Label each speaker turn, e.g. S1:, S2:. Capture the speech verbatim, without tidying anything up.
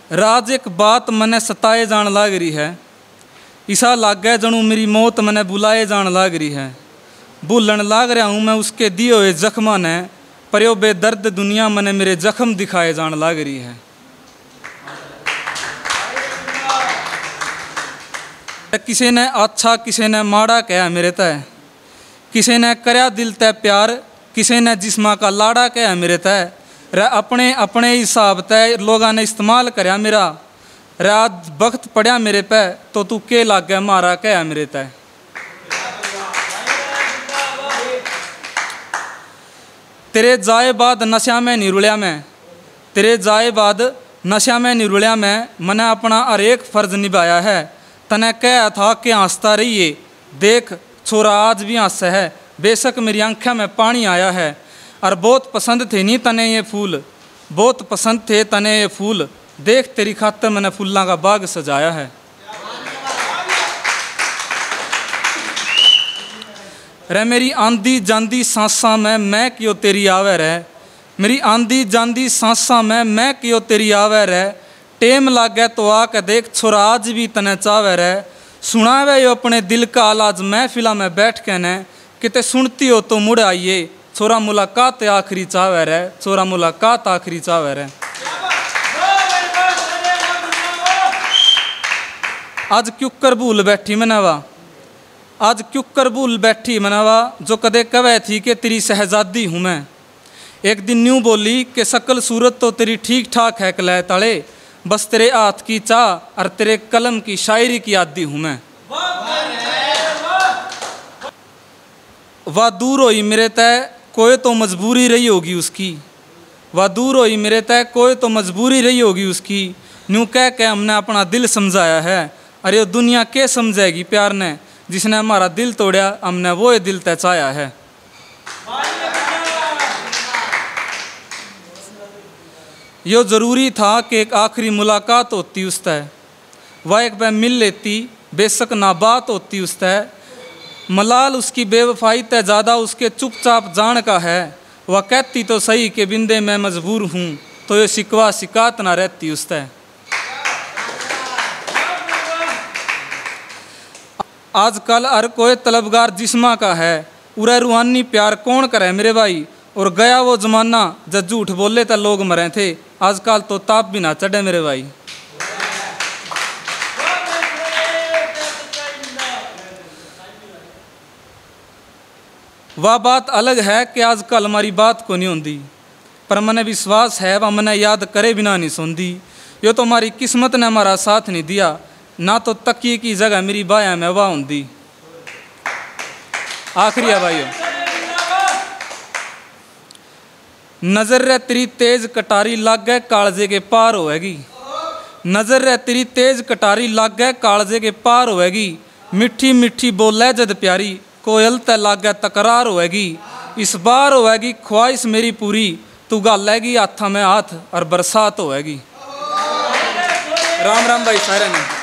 S1: राज एक बात मने सताए जान लाग रही है, इसा लागे जनू मेरी मौत मने बुलाए जान लाग रही है। भूलन लाग रहा हूँ मैं उसके दिए हुए जख्मा ने, पर यो बेदर्द दुनिया मने मेरे जख्म दिखाए जान लाग रही है। किसी ने अच्छा किसी ने माड़ा कहा मेरे तय, किसी ने करया दिल तय प्यार, किसी ने जिस्मा का लाड़ा कहा मेरे तय। रे अपने अपने हिसाब तय लोगों ने इस्तेमाल करया मेरा, रे आज वक्त पड़ा मेरे पे तो तू के लाग गया मारा कहा मेरे तय। तेरे जाए बाद नशा में निरुलिया में, तेरे जाए बाद नशा में निरुलिया में मैंने अपना हर एक फर्ज निभाया है। तने कहा था कि हंसता रहिए, देख छोरा आज भी हंस है, बेशक मेरी आंखें में पानी आया है। और बहुत पसंद थे नहीं तने ये फूल, बहुत पसंद थे तने ये फूल, देख तेरी खातर मैंने फूलों का बाग सजाया है। रे मेरी आंधी जांदी सांसा में मैं क्यों तेरी आवे रे, मेरी आंधी जांदी सांसा में मैं क्यों तेरी आवे रे। टेम लागे तो आके देख छोरा आज भी तने चावे रे, सुनावे यो अपने दिल का हाल आज महफिला में बैठ के ने, किते सुनती हो तो मुड़ आइए, छोरा मुलाकात आखिरी चावे रे, छोरा मुलाकात आखिरी चावे रे। आज क्यों कर भूल बैठी मनवा, आज क्यों कर भूल बैठी मनवा, जो कदे कवे थी कि तेरी शहजादी हूँ मैं। एक दिन न्यू बोली कि शकल सूरत तो तेरी ठीक ठाक है कलह तले, बस तेरे हाथ की चाह और तेरे कलम की शायरी की आदी हूँ मैं। वह दूर होई मेरे तय कोई तो मजबूरी रही होगी उसकी, वह दूर होई मेरे तय कोई तो मजबूरी रही होगी उसकी। न्यू कह के हमने अपना दिल समझाया है, अरे दुनिया क्या समझेगी प्यार ने, जिसने हमारा दिल तोड़ा हमने वो ही दिल तचाया है। यो ज़रूरी था कि एक आखिरी मुलाकात होती उस तय, वह एक बार मिल लेती बेशक ना बात होती उस तय। मलाल उसकी बेवफाई तय ज़्यादा उसके चुपचाप जान का है, वह कहती तो सही कि बिंदे मैं मजबूर हूँ, तो ये शिकवा शिकायत ना रहती उस तय। आजकल हर कोई तलबगार जिस्मा का है, उरा रूहानी प्यार कौन करे मेरे भाई। और गया वो जमाना जब झूठ बोले तो लोग मरे थे, आजकल तो ताप भी ना चढ़े मेरे भाई। वह बात अलग है कि आजकल हमारी बात को नहीं होती, पर मैंने विश्वास है वह मैंने याद करे बिना नहीं सुनती। यो तो हमारी किस्मत ने हमारा साथ नहीं दिया, ना तो तकिए की जगह मेरी बाया में वाह होंदी। आखिरी है भाइयों, नजर रे तेरी तेज कटारी लाग गए कालजे के पार होएगी, नजर रे तेरी तेज कटारी लाग गए कालजे के पार होएगी। मिठी मिठी बोले जद प्यारी कोयल ते लाग गए तकरार होएगी। इस बार होएगी ख्वाहिश मेरी पूरी, तू गालेगी हाथा में हाथ और बरसात होएगी। राम राम भाई सारे ने।